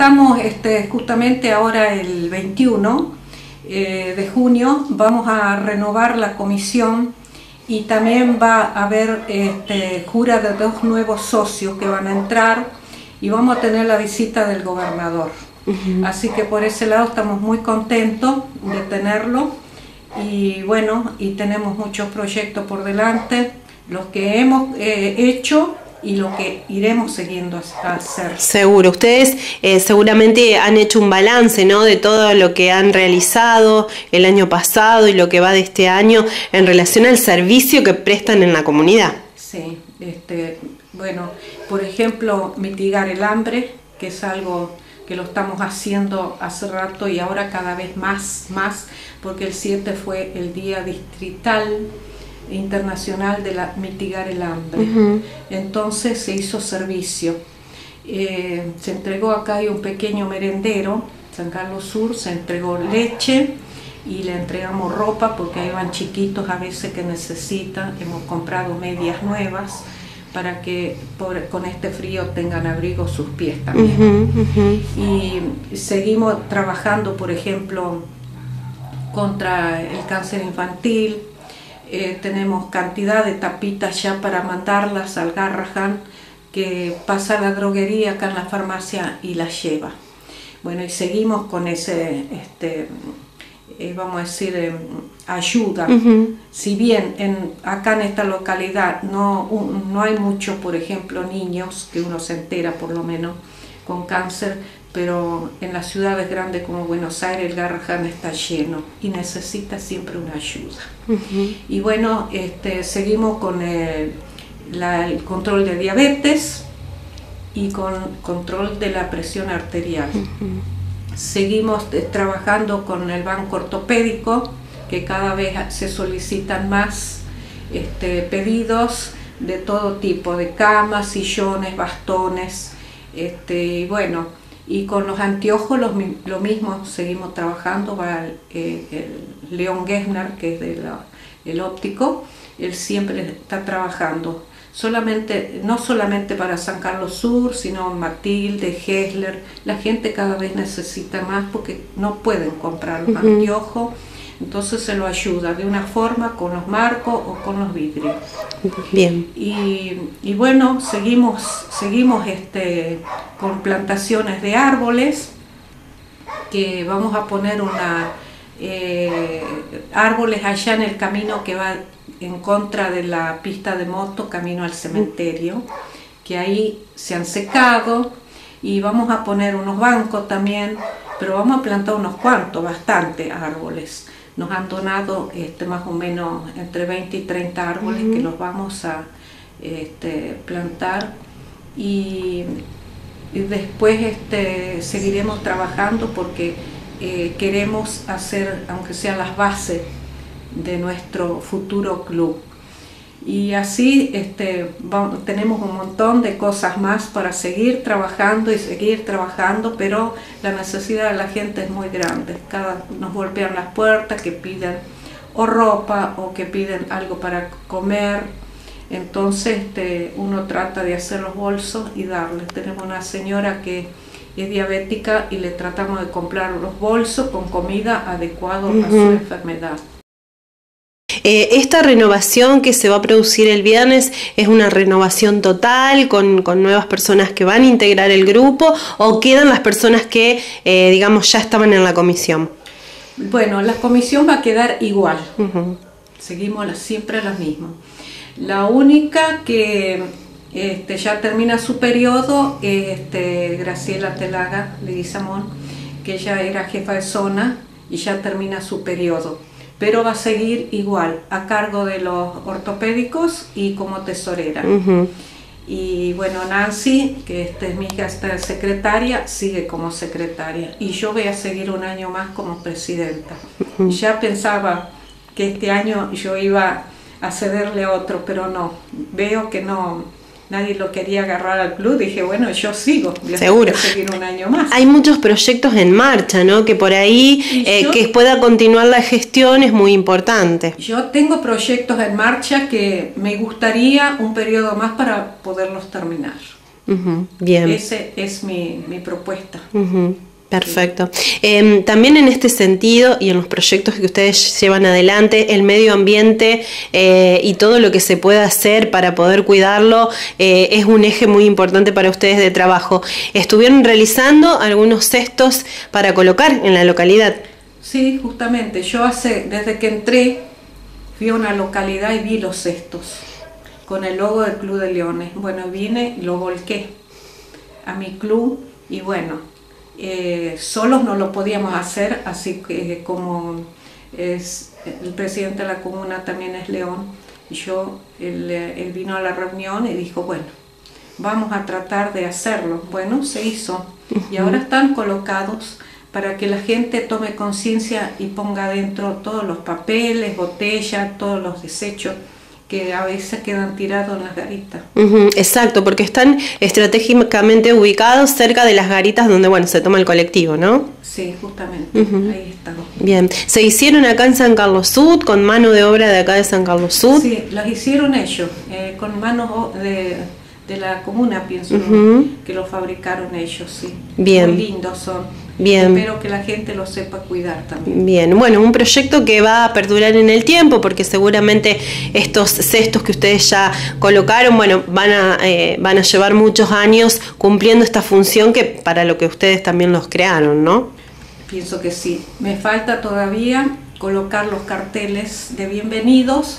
estamos justamente ahora el 21 de junio, vamos a renovar la comisión y también va a haber jura de 2 nuevos socios que van a entrar y vamos a tener la visita del gobernador. Así que por ese lado estamos muy contentos de tenerlo y bueno, y tenemos muchos proyectos por delante, los que hemos hecho y lo que iremos siguiendo a hacer. Seguro, ustedes seguramente han hecho un balance, ¿no?, de todo lo que han realizado el año pasado y lo que va de este año en relación al servicio que prestan en la comunidad. Sí, bueno, por ejemplo, mitigar el hambre, que es algo que lo estamos haciendo hace rato y ahora cada vez más, porque el 7 fue el Día Distrital Internacional de mitigar el hambre. Entonces se hizo servicio. Se entregó acá, hay un pequeño merendero, San Carlos Sur, se entregó leche y le entregamos ropa porque ahí van chiquitos a veces que necesitan. Hemos comprado medias nuevas para que con este frío tengan abrigo sus pies también. Y seguimos trabajando, por ejemplo, contra el cáncer infantil. Tenemos cantidad de tapitas ya para mandarlas al Garrahan, que pasa a la droguería acá en la farmacia y las lleva. Bueno, y seguimos con ese, vamos a decir, ayuda. Si bien acá en esta localidad no hay mucho, por ejemplo, niños, que uno se entera por lo menos, con cáncer, pero en las ciudades grandes como Buenos Aires el Garrahan está lleno y necesita siempre una ayuda. Y bueno, seguimos con el control de diabetes y con control de la presión arterial. Seguimos trabajando con el banco ortopédico, que cada vez se solicitan más pedidos de todo tipo, de camas, sillones, bastones, y bueno, y con los anteojos lo mismo, seguimos trabajando. Va el León Gessner, que es el óptico, él siempre está trabajando, no solamente para San Carlos Sur, sino Matilde, Hessler. La gente cada vez necesita más porque no pueden comprar los anteojos, entonces se lo ayuda de una forma con los marcos o con los vidrios. Bien. Y bueno, seguimos con plantaciones de árboles, que vamos a poner árboles allá en el camino que va en contra de la pista de moto, camino al cementerio, que ahí se han secado, y vamos a poner unos bancos también, pero vamos a plantar unos cuantos, bastante árboles. Nos han donado más o menos entre 20 y 30 árboles que los vamos a plantar, y después seguiremos trabajando porque queremos hacer, aunque sean las bases de nuestro futuro club. Y así tenemos un montón de cosas más para seguir trabajando, pero la necesidad de la gente es muy grande. Nos golpean las puertas, que piden o ropa o que piden algo para comer. Entonces uno trata de hacer los bolsos y darles. Tenemos una señora que es diabética y le tratamos de comprar los bolsos con comida adecuada a su enfermedad. Esta renovación que se va a producir el viernes es una renovación total con nuevas personas que van a integrar el grupo, o quedan las personas que digamos ya estaban en la comisión. Bueno, la comisión va a quedar igual, seguimos siempre las mismas. La única que ya termina su periodo es Graciela Telaga Leguizamón, que ella era jefa de zona y ya termina su periodo, pero va a seguir igual, a cargo de los ortopédicos y como tesorera. Y bueno, Nancy, que es mi hija, esta secretaria, sigue como secretaria, y yo voy a seguir un año más como presidenta. Ya pensaba que este año yo iba a cederle a otro, pero no, veo que nadie lo quería agarrar al club. Dije, bueno, yo sigo, seguro, seguir un año más. Hay muchos proyectos en marcha, ¿no? Que por ahí que pueda continuar la gestión es muy importante. Yo tengo proyectos en marcha que me gustaría un periodo más para poderlos terminar. Bien. Ese es mi propuesta. Perfecto. También en este sentido y en los proyectos que ustedes llevan adelante, el medio ambiente y todo lo que se pueda hacer para poder cuidarlo es un eje muy importante para ustedes de trabajo. ¿Estuvieron realizando algunos cestos para colocar en la localidad? Sí, justamente. Yo desde que entré, fui a una localidad y vi los cestos con el logo del Club de Leones. Bueno, vine y lo volqué a mi club y bueno, solos no lo podíamos hacer, así que como el presidente de la comuna también es León, y él vino a la reunión y dijo, bueno, vamos a tratar de hacerlo. Bueno, se hizo y ahora están colocados para que la gente tome conciencia y ponga dentro todos los papeles, botellas, todos los desechos que a veces quedan tirados en las garitas. Exacto, porque están estratégicamente ubicados cerca de las garitas donde, bueno, se toma el colectivo, ¿no? Sí, justamente, ahí está. Bien, ¿se hicieron acá en San Carlos Sud, con mano de obra de acá de San Carlos Sud? Sí, las hicieron ellos, con manos de la comuna, pienso, que lo fabricaron ellos, sí. Bien. Muy lindos son. Bien. Espero que la gente lo sepa cuidar también. Bien, bueno, un proyecto que va a perdurar en el tiempo porque seguramente estos cestos que ustedes ya colocaron, bueno, van a llevar muchos años cumpliendo esta función que para lo que ustedes también los crearon, ¿no? Pienso que sí. Me falta todavía colocar los carteles de bienvenidos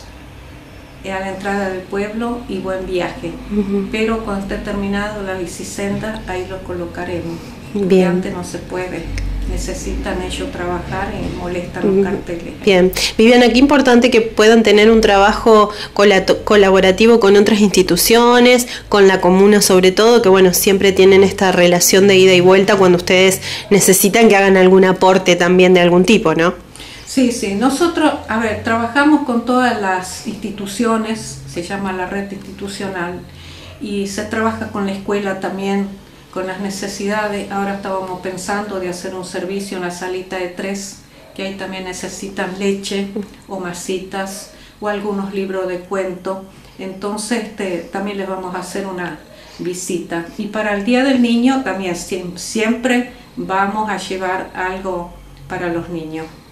a la entrada del pueblo y buen viaje. Pero cuando esté terminado la bicisenda, ahí lo colocaremos. Bien. Antes no se puede. Necesitan ellos trabajar y molestan los carteles. Bien. Viviana, qué importante que puedan tener un trabajo colaborativo con otras instituciones, con la comuna sobre todo, que bueno, siempre tienen esta relación de ida y vuelta cuando ustedes necesitan que hagan algún aporte también de algún tipo, ¿no? Sí, sí. Nosotros, trabajamos con todas las instituciones, se llama la red institucional, y se trabaja con la escuela también, con las necesidades. Ahora estábamos pensando de hacer un servicio en la salita de 3, que ahí también necesitan leche o masitas o algunos libros de cuento. Entonces también les vamos a hacer una visita. Y para el Día del Niño también siempre vamos a llevar algo para los niños.